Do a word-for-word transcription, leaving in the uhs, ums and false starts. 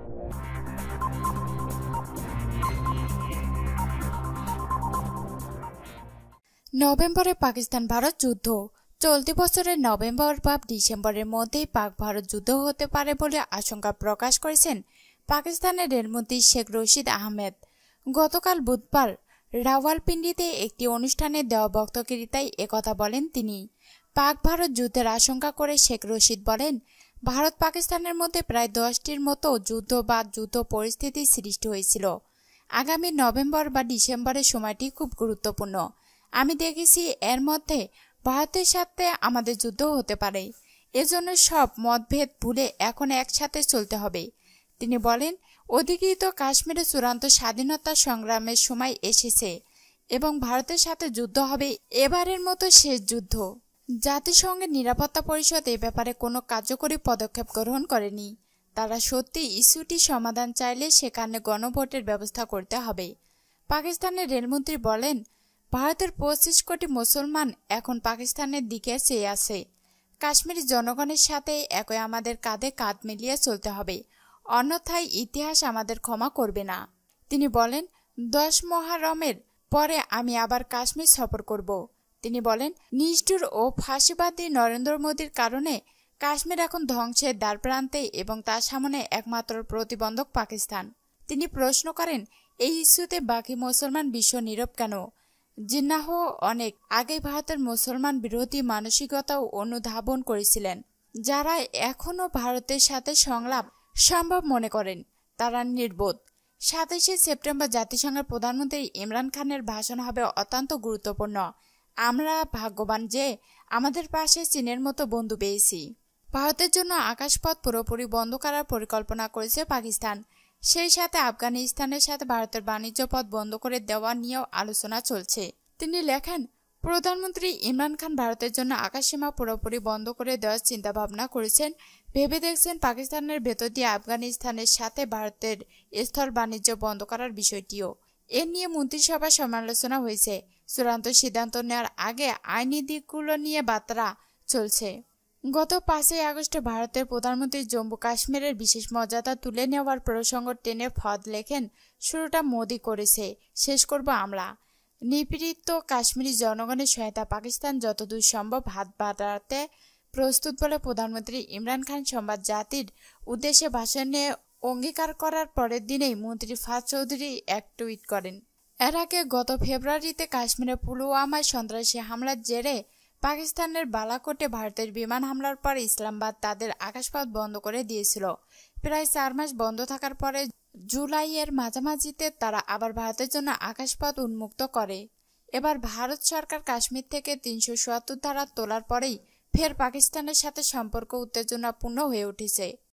নভেম্বরে পাকিস্তান ভারত যুদ্ধ। চলতি বছরের নভেম্বর বা ডিসেম্বরের মধ্যেই পাক ভারত যুদ্ধ হতে পারে বলে আশঙ্কা প্রকাশ করেছেন পাকিস্তানের রেলমন্ত্রী শেখ রশিদ আহমেদ। গতকাল বুধবার রাওয়ালপিন্ডিতে একটি অনুষ্ঠানে দেওয়া বক্তব্যে একথা বলেন তিনি। পাক ভারত যুদ্ধের আশঙ্কা করে শেখ রশিদ বলেন, ভারত পাকিস্তানের মধ্যে প্রায় দশটির মতো যুদ্ধ বা যুদ্ধ পরিস্থিতি সৃষ্টি হয়েছিল। আগামী নভেম্বর বা ডিসেম্বরের সময়টি খুব গুরুত্বপূর্ণ। আমি দেখেছি এর মধ্যে ভারতের সাথে আমাদের যুদ্ধ হতে পারে। এজন্য সব মতভেদ ভুলে এখন একসাথে চলতে হবে। তিনি বলেন, অধিকৃত কাশ্মীরের চূড়ান্ত স্বাধীনতা সংগ্রামের সময় এসেছে এবং ভারতের সাথে যুদ্ধ হবে এবারের মতো শেষ যুদ্ধ। জাতিসংঘের নিরাপত্তা পরিষদ এ ব্যাপারে কোনো কার্যকরী পদক্ষেপ গ্রহণ করেনি। তারা সত্যি ইস্যুটি সমাধান চাইলে সেখানে গণভোটের ব্যবস্থা করতে হবে। পাকিস্তানের রেলমন্ত্রী বলেন, ভারতের পঁচিশ কোটি মুসলমান এখন পাকিস্তানের দিকে চেয়ে আছে। কাশ্মীরি জনগণের সাথে একই আমাদের কাঁধে কাঁধ মিলিয়ে চলতে হবে, অন্যথায় ইতিহাস আমাদের ক্ষমা করবে না। তিনি বলেন, দশ মহরমের পরে আমি আবার কাশ্মীর সফর করব। তিনি বলেন, নিষ্ঠুর ও ফাঁসিবাদী নরেন্দ্র মোদীর কারণে কাশ্মীর এখন ধ্বংসের দ্বারপ্রান্তে এবং তার সামনে একমাত্র প্রতিবন্ধক পাকিস্তান। তিনি প্রশ্ন করেন, এই ইস্যুতে বাকি মুসলমান বিশ্ব নীরব কেন? জিন্নাহ অনেক আগেই ভারতের মুসলমান বিরোধী মানসিকতা অনুধাবন করেছিলেন। যারা এখনও ভারতের সাথে সংলাপ সম্ভব মনে করেন তারা নির্বোধ। সাতাশে সেপ্টেম্বর জাতিসংঘের প্রধানমন্ত্রী ইমরান খানের ভাষণ হবে অত্যন্ত গুরুত্বপূর্ণ। আমরা ভাগ্যবান যে আমাদের পাশে চীনের মতো বন্ধু পেয়েছি। ভারতের জন্য আকাশপথ পুরোপুরি বন্ধ করার পরিকল্পনা করেছে পাকিস্তান। সেই সাথে আফগানিস্তানের সাথে ভারতের বাণিজ্য পথ বন্ধ করে দেওয়া নিয়েও আলোচনা চলছে। তিনি লেখেন, প্রধানমন্ত্রী ইমরান খান ভারতের জন্য আকাশসীমা পুরোপুরি বন্ধ করে দেওয়ার চিন্তা ভাবনা করেছেন। ভেবে দেখছেন পাকিস্তানের ভেতর দিয়ে আফগানিস্তানের সাথে ভারতের স্থল বাণিজ্য বন্ধ করার বিষয়টিও। এ নিয়ে মন্ত্রিসভার সমালোচনা হয়েছে। চূড়ান্ত সিদ্ধান্ত নেওয়ার আগে আইনি দিকগুলো নিয়ে বার্তা চলছে। গত পাঁচই আগস্টে ভারতের প্রধানমন্ত্রী জম্মু কাশ্মীরের বিশেষ মর্যাদা তুলে নেওয়ার প্রসঙ্গ টেনে ফদ লেখেন, শুরুটা মোদি করেছে, শেষ করব আমরা। নিপীড়িত কাশ্মীরি জনগণের সহায়তা পাকিস্তান যতদূর সম্ভব হাত বাড়াতে প্রস্তুত বলে প্রধানমন্ত্রী ইমরান খান সংবাদ জাতির উদ্দেশ্যে ভাষণে অঙ্গীকার করার পরের দিনেই মন্ত্রী ফাদ চৌধুরী এক টুইট করেন। এর আগে গত ফেব্রুয়ারিতে কাশ্মীরে পুলওয়ামায় সন্ত্রাসী হামলার জেরে পাকিস্তানের বালাকোটে ভারতের বিমান হামলার পর ইসলামাবাদ তাদের আকাশপথ বন্ধ করে দিয়েছিল। প্রায় চার মাস বন্ধ থাকার পরে জুলাইয়ের মাঝামাঝিতে তারা আবার ভারতের জন্য আকাশপথ উন্মুক্ত করে। এবার ভারত সরকার কাশ্মীর থেকে তিনশো চুয়াত্তর ধারা তোলার পরেই ফের পাকিস্তানের সাথে সম্পর্ক উত্তেজনাপূর্ণ হয়ে উঠেছে।